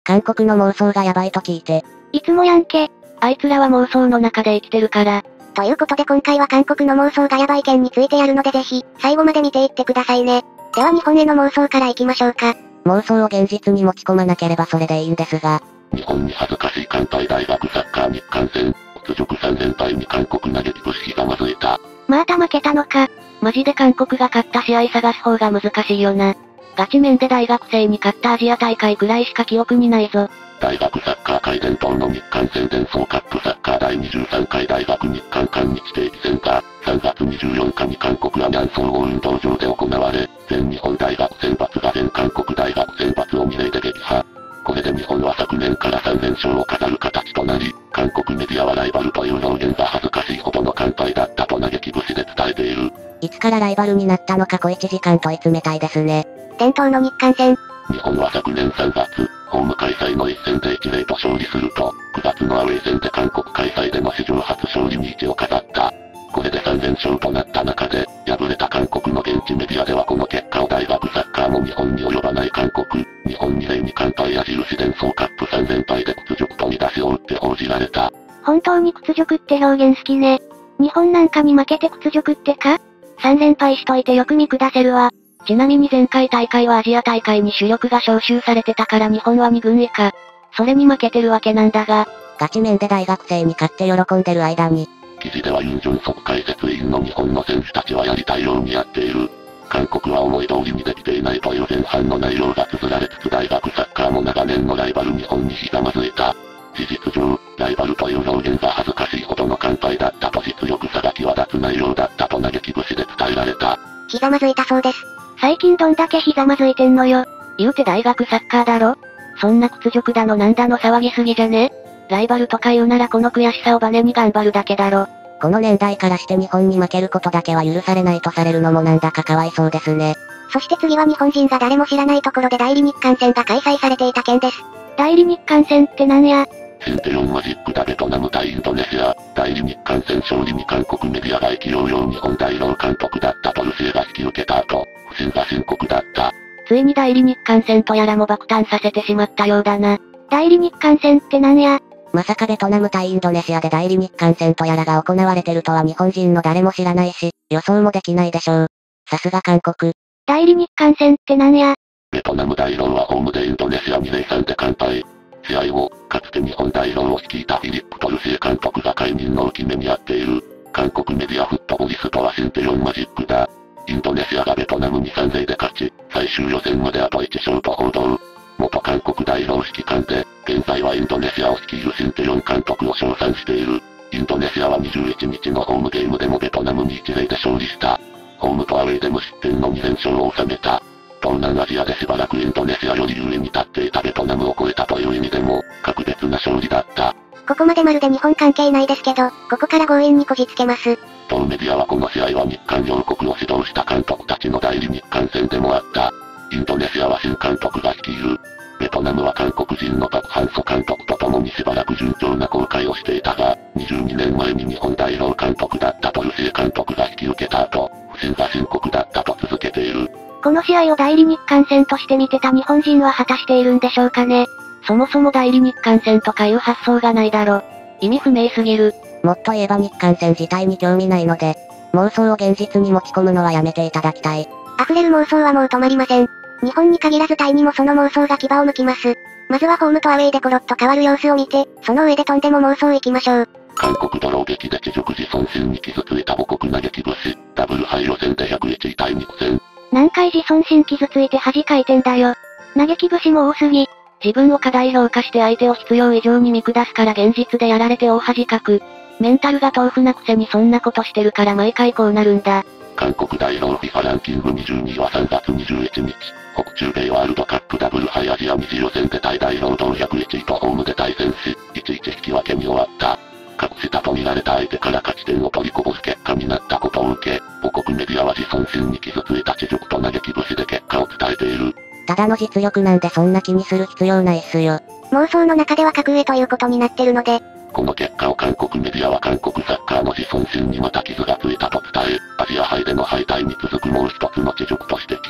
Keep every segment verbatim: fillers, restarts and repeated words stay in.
韓国の妄想がやばいと聞いて。 いつもやんけ。あいつらは妄想の中で生きてるから。 ということで今回は韓国の妄想がやばい件についてやるのでぜひ、最後まで見ていってくださいね。では日本への妄想から行きましょうか。 妄想を現実に持ち込まなければそれでいいんですが。 日本に恥ずかしい艦隊大学サッカー日韓戦、屈辱さん連敗に韓国嘆き節ひざまずいた。 また負けたのか。マジで韓国が勝った試合探す方が難しいよな。ガチ面で大学生に勝ったアジア大会くらいしか記憶にないぞ。 大学サッカー界伝統の日韓戦伝送カップサッカー第にじゅうさんかい大学日韓韓日定期戦がさんがつにじゅうよっかに韓国アミャン総合運動場で行われ、全日本大学選抜が全韓国大学選抜をにれいで撃破。これで日本は昨年からさん連勝を飾る形となり、韓国メディアはライバルという表現が恥ずかしいほどの艦隊だったと嘆き節で伝えている。 いつからライバルになったのか小いちじかん問い詰めたいですね。 伝統の日韓戦。 日本は昨年さんがつ、ホーム開催の一戦でいちたいゼロと勝利すると、くがつのアウェー戦で韓国開催での史上初勝利にいちを飾った。これでさん連勝となった中で、敗れた韓国の現地メディアではこの結果を大学サッカーも日本に及ばない韓国、日本にれいに艦隊矢印伝送カップさん連敗で屈辱と見出しを打って報じられた。 本当に屈辱って表現好きね。日本なんかに負けて屈辱ってか ?さん 連敗しといてよく見下せるわ。ちなみに前回大会はアジア大会に主力が招集されてたから日本はに軍以下。それに負けてるわけなんだが。 ガチ面で大学生に勝って喜んでる間に。 記事ではユン・ジョンソク解説委員の日本の選手たちはやりたいようにやっている。韓国は思い通りにできていないという前半の内容が綴られつつ大学サッカーも長年のライバル日本にひざまずいた。事実上、ライバルという表現が恥ずかしいほどの艦隊だったと実力差が際立つ内容だったと嘆き節で伝えられた。 ひざまずいたそうです。 最近どんだけひざまずいてんのよ。言うて大学サッカーだろ？そんな屈辱だのなんだの騒ぎすぎじゃね？ライバルとか言うならこの悔しさをバネに頑張るだけだろ。 この年代からして日本に負けることだけは許されないとされるのもなんだかかわいそうですね。 そして次は日本人が誰も知らないところで代理日韓戦が開催されていた件です。 代理日韓戦ってなんや？ シンテヨンマジックだベトナム対インドネシア、代理日韓戦勝利に韓国メディアが意気揚々日本代表監督だったとルシエが引き受けた後、不審が深刻だった。 ついに代理日韓戦とやらも爆誕させてしまったようだな。代理日韓戦ってなんや？ まさかベトナム対インドネシアで代理日韓戦とやらが行われてるとは日本人の誰も知らないし、予想もできないでしょう。さすが韓国。 代理日韓戦ってなんや？ ベトナム代表はホームでインドネシアにたいさんで完敗。試合後、かつて日本代表を率いたフィリップとルシエ監督が解任の浮き目にあっている。韓国メディアフットボリストはシンテヨンマジックだ。インドネシアがベトナムにさんたいゼロで勝ち、最終予選まであといち勝と報道。元韓国代表指揮官で、現在はインドネシアを率いるシンテヨン監督を称賛している。インドネシアはにじゅういちにちのホームゲームでもベトナムにいちたいゼロで勝利した。ホームとアウェーで無失点のに連勝を収めた。東南アジアでしばらくインドネシアより優位に立っていたベトナムを超えたという意味でも、格別な勝利だった。 ここまでまるで日本関係ないですけど、ここから強引にこじつけます。 当メディアはこの試合は日韓両国を指導した監督たちの代理日韓戦でもあった。インドネシアは新監督が率いる。ベトナムは韓国人のパク・ハンソ監督と共にしばらく順調な航海をしていたが、にじゅうにねんまえに日本代表監督だったトルシエ監督が引き受けた後、不審が深刻だったと続けている。 この試合を代理日韓戦として見てた日本人は果たしているんでしょうかね。そもそも代理日韓戦とかいう発想がないだろ。意味不明すぎる。 もっと言えば日韓戦自体に興味ないので、妄想を現実に持ち込むのはやめていただきたい。 溢れる妄想はもう止まりません。日本に限らずタイにもその妄想が牙を剥きます。まずはホームとアウェーでコロッと変わる様子を見て、その上でとんでも妄想行きましょう。 韓国ドロー劇で地辱自尊心に傷ついた母国嘆き節、ダブルハイ予選でひゃくいちい対肉戦。 何回自尊心傷ついて恥かいてんだよ。嘆き節も多すぎ。自分を過大評価して相手を必要以上に見下すから現実でやられて大恥かく。メンタルが豆腐なくせにそんなことしてるから毎回こうなるんだ。 韓国代表 フィファ ランキングにじゅうにいはさんがつにじゅういちにち、北中米ワールドカップダブルハイアジア二次予選でタイ代表同ひゃくいちいとホームで対戦し、いちいち引き分けに終わった。隠したと見られた相手から勝ち点を取りこぼす結果になったことを受け、母国メディアは自尊心に傷ついた地辱と嘆き節で結果を伝えている。 ただの実力なんでそんな気にする必要ないっすよ。 妄想の中では格上ということになってるので、 この結果を韓国メディアは韓国サッカーの自尊心にまた傷がついたと伝え、アジア杯での敗退に続くもう一つの地辱と指摘。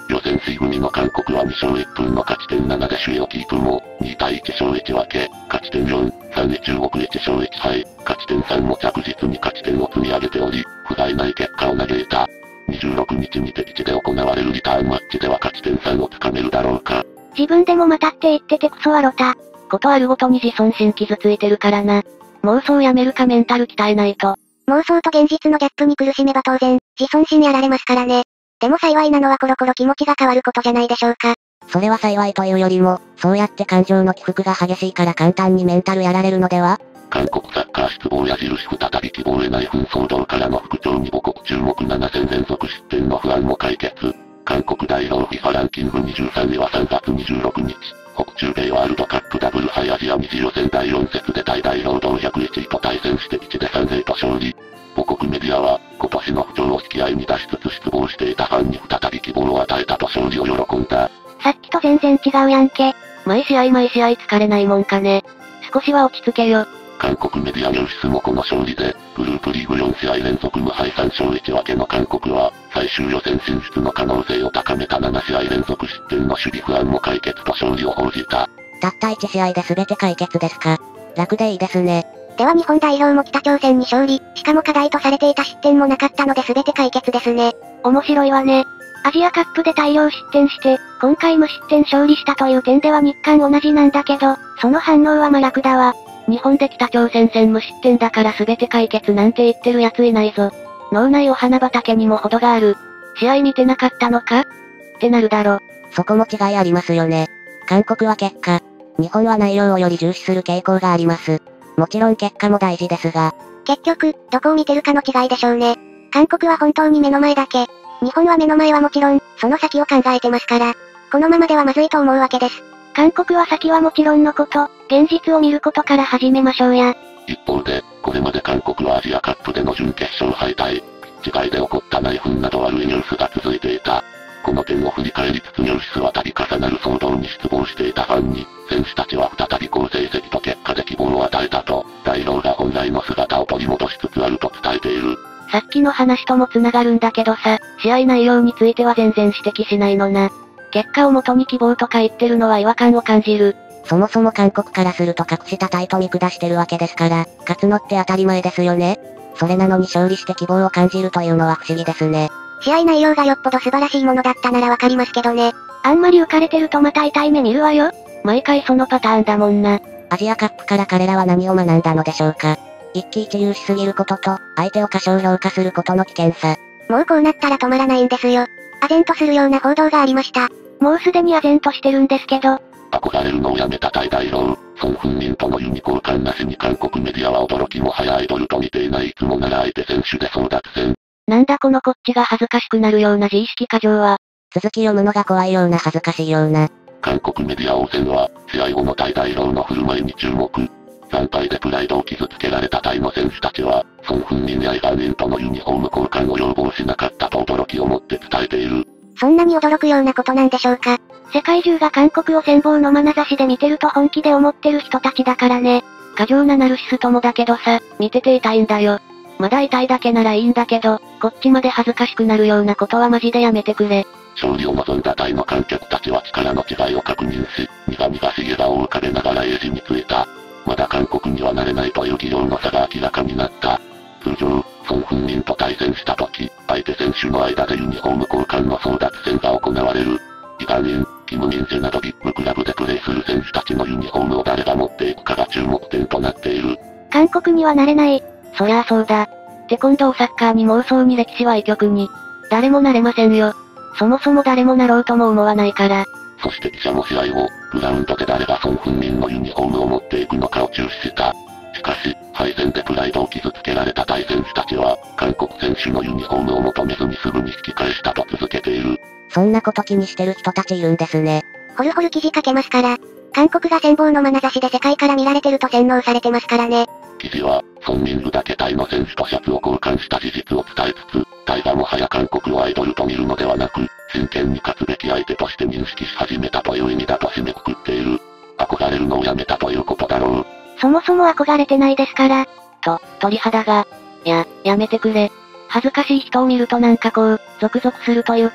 予選 C 組の韓国はに勝いっぷんの勝ち点ななで首位をキープも、に対いち勝いち分け、勝ち点よん、さん位中国いち勝いち敗、勝ち点さんも着実に勝ち点を積み上げており、不甲斐ない結果を嘆いた。にじゅうろくにちに敵地で行われるリターンマッチでは勝ち点さんをつかめるだろうか。 自分でもまたって言っててクソワロタ。ことあるごとに自尊心傷ついてるからな。妄想やめるかメンタル鍛えないと。 妄想と現実のギャップに苦しめば当然、自尊心やられますからね。でも幸いなのはコロコロ気持ちが変わることじゃないでしょうか。 それは幸いというよりも、そうやって感情の起伏が激しいから簡単にメンタルやられるのでは？ 韓国サッカー失望矢印再び希望へない紛争動からの復調に母国注目なな戦連続失点の不安も解決。韓国代表 FIFA ランキングにじゅうさんいはさんがつにじゅうろくにち、北中米ワールドカップダブルハイアジア二次予選だいよん節でタイ代表同ひゃくいちいと対戦して敵地で さんたい と勝利。母国メディアは、今年の不調を引き合いに出しつつ失望していたファンに再び希望を与えたと勝利を喜んだ。 さっきと全然違うやんけ。毎試合毎試合疲れないもんかね。少しは落ち着けよ。 韓国メディアニュースもこの勝利で、グループリーグよん試合連続無敗さん勝いち分けの韓国は、最終予選進出の可能性を高めたなな試合連続失点の守備不安も解決と勝利を報じた。 たったいち試合で全て解決ですか？楽でいいですね。 では日本代表も北朝鮮に勝利、しかも課題とされていた失点もなかったので全て解決ですね。 面白いわね。アジアカップで大量失点して、今回無失点勝利したという点では日韓同じなんだけど、その反応は真逆だわ。日本で北朝鮮戦無失点だから全て解決なんて言ってるやついないぞ。脳内お花畑にも程がある。試合見てなかったのかってなるだろ。 そこも違いありますよね。韓国は結果、日本は内容をより重視する傾向があります。もちろん結果も大事ですが。 結局、どこを見てるかの違いでしょうね。韓国は本当に目の前だけ。日本は目の前はもちろん、その先を考えてますから。このままではまずいと思うわけです。 韓国は先はもちろんのこと、現実を見ることから始めましょうや。 一方で、これまで韓国はアジアカップでの準決勝敗退、ピッチ外で起こった内紛など悪いニュースが続いていた。この点を振り返りつつニュースは度重なる騒動に失望していたファンに、選手たちは再び好成績と結果で希望を与えたと、代表が本来の姿を取り戻しつつあると伝えている。 さっきの話とも繋がるんだけどさ、試合内容については全然指摘しないのな。結果をもとに希望とか言ってるのは違和感を感じる。 そもそも韓国からすると格下タイと見下してるわけですから、勝つのって当たり前ですよね。それなのに勝利して希望を感じるというのは不思議ですね。 試合内容がよっぽど素晴らしいものだったならわかりますけどね。 あんまり浮かれてるとまた痛い目見るわよ。毎回そのパターンだもんな。 アジアカップから彼らは何を学んだのでしょうか。一喜一憂しすぎることと、相手を過小評価することの危険さ。 もうこうなったら止まらないんですよ。唖然とするような報道がありました。 もうすでに唖然としてるんですけど。 憧れるのをやめたタイ代表、ソン・フンミンとのユニ交換なしに韓国メディアは驚きも早アイドルと見ていないいつもなら相手選手で争奪戦。 なんだこのこっちが恥ずかしくなるような自意識過剰は。 続き読むのが怖いような恥ずかしいような。 韓国メディア汚染は、試合後のタイ代表の振る舞いに注目。惨敗でプライドを傷つけられたタイの選手たちは、ソン・フンミンやイ・ガンインとのユニフォーム交換を要望しなかったと驚きを持って伝えている。 そんなに驚くようなことなんでしょうか。 世界中が韓国を羨望の眼差しで見てると本気で思ってる人たちだからね。過剰なナルシストもだけどさ、見てて痛いんだよ。まだ痛いだけならいいんだけど、こっちまで恥ずかしくなるようなことはマジでやめてくれ。 勝利を望んだタイの観客たちは力の違いを確認し、苦々しげ顔を浮かべながら英字についた。まだ韓国にはなれないという技量の差が明らかになった。通常、ソン・フンミンと対戦した時、相手選手の間でユニフォーム交換の争奪戦が行われる。イ・ガンイン、キム・ミンジェなどビッグクラブでプレーする選手たちのユニフォームを誰が持っていくかが注目点となっている。 韓国にはなれない。そりゃあそうだ。テコンドーサッカーに妄想に歴史は異曲に。誰もなれませんよ。そもそも誰もなろうとも思わないから。 そして記者も試合後、グラウンドで誰がソン・フンミンのユニフォームを持っていくのかを注視した。しかし、敗戦でプライドを傷つけられたタイ選手たちは、韓国選手のユニフォームを求めずにすぐに引き返したと続けている。 そんなこと気にしてる人たちいるんですね。 ホルホル記事書けますから。韓国が羨望の眼差しで世界から見られてると洗脳されてますからね。 記事は、ソン・ミングだけタイの選手とシャツを交換した事実を伝えつつ、タイがもはや韓国をアイドルと見るのではなく、真剣に勝つべき相手として認識し始めたという意味だと締めくくっている。憧れるのをやめたということだろう。 そもそも憧れてないですから。と、鳥肌が。いや、やめてくれ。恥ずかしい人を見るとなんかこう、ゾクゾクするというか、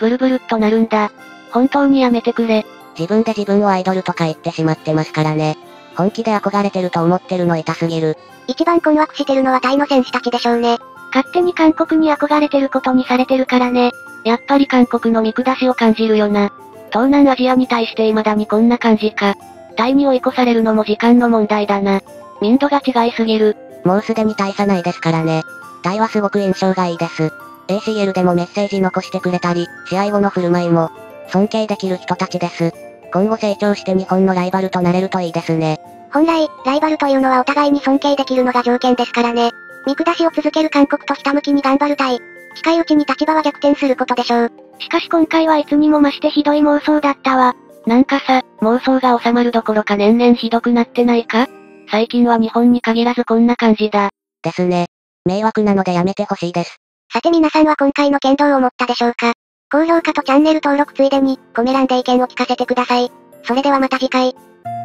ブルブルっとなるんだ。本当にやめてくれ。 自分で自分をアイドルとか言ってしまってますからね。本気で憧れてると思ってるの痛すぎる。 一番困惑してるのはタイの選手たちでしょうね。 勝手に韓国に憧れてることにされてるからね。やっぱり韓国の見下しを感じるよな。東南アジアに対して未だにこんな感じか。タイに追い越されるのも時間の問題だな。民度が違いすぎる。 もうすでに大差ないですからね。タイはすごく印象がいいです。エーシーエル でもメッセージ残してくれたり、試合後の振る舞いも、尊敬できる人たちです。今後成長して日本のライバルとなれるといいですね。 本来、ライバルというのはお互いに尊敬できるのが条件ですからね。見下しを続ける韓国とひたむきに頑張るタイ。近いうちに立場は逆転することでしょう。 しかし今回はいつにも増してひどい妄想だったわ。なんかさ、妄想が収まるどころか年々ひどくなってないか？最近は日本に限らずこんな感じだ。 ですね。迷惑なのでやめてほしいです。 さて皆さんは今回の件どう思ったでしょうか？高評価とチャンネル登録ついでに、コメ欄で意見を聞かせてください。それではまた次回。